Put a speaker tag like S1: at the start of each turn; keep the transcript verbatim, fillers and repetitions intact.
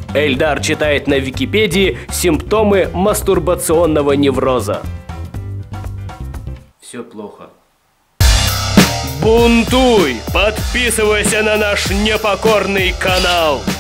S1: Эльдар читает на Википедии симптомы мастурбационного невроза. Все плохо. Бунтуй! Подписывайся на наш непокорный канал!